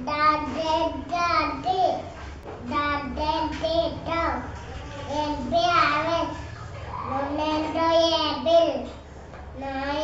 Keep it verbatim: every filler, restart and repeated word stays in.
Daddy, daddy, daddy, dog. Elbe aves, nonendo ebil, na